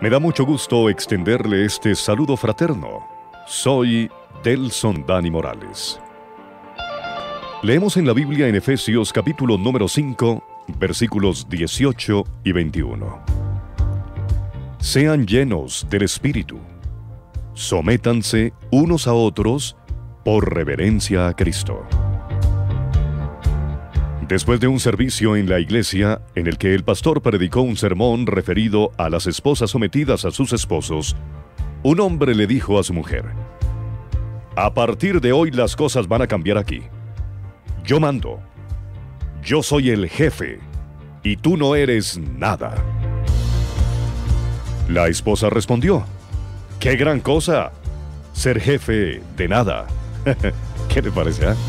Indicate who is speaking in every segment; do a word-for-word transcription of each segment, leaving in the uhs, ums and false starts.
Speaker 1: Me da mucho gusto extenderle este saludo fraterno. Soy Delson Dani Morales. Leemos en la Biblia en Efesios capítulo número cinco, versículos dieciocho y veintiuno. Sean llenos del Espíritu. Sométanse unos a otros por reverencia a Cristo. Después de un servicio en la iglesia en el que el pastor predicó un sermón referido a las esposas sometidas a sus esposos, un hombre le dijo a su mujer: a partir de hoy las cosas van a cambiar aquí. Yo mando. Yo soy el jefe y tú no eres nada. La esposa respondió: ¡qué gran cosa! Ser jefe de nada. ¿Qué le parece, eh?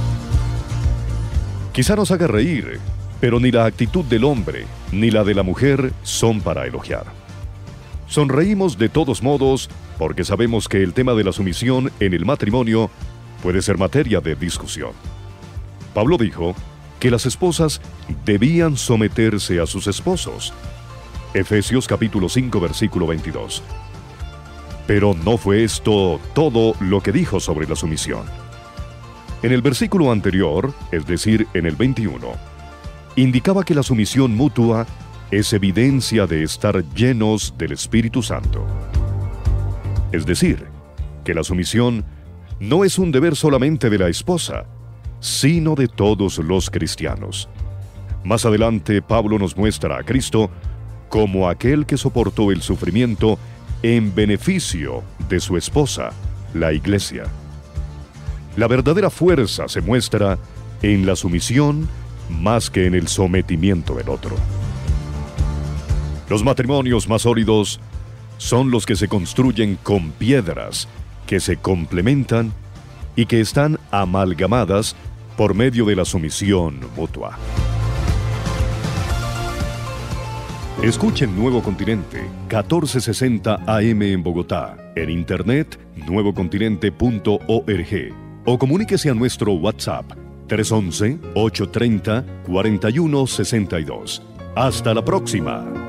Speaker 1: Quizá nos haga reír, pero ni la actitud del hombre ni la de la mujer son para elogiar. Sonreímos de todos modos porque sabemos que el tema de la sumisión en el matrimonio puede ser materia de discusión. Pablo dijo que las esposas debían someterse a sus esposos. Efesios capítulo cinco, versículo veintidós. Pero no fue esto todo lo que dijo sobre la sumisión. En el versículo anterior, es decir, en el veintiuno, indicaba que la sumisión mutua es evidencia de estar llenos del Espíritu Santo. Es decir, que la sumisión no es un deber solamente de la esposa, sino de todos los cristianos. Más adelante, Pablo nos muestra a Cristo como aquel que soportó el sufrimiento en beneficio de su esposa, la iglesia. La verdadera fuerza se muestra en la sumisión más que en el sometimiento del otro. Los matrimonios más sólidos son los que se construyen con piedras que se complementan y que están amalgamadas por medio de la sumisión mutua. Escuchen Nuevo Continente, catorce sesenta A M en Bogotá, en internet nuevo continente punto org, o comuníquese a nuestro WhatsApp tres once, ocho treinta, cuarenta y uno sesenta y dos. Hasta la próxima.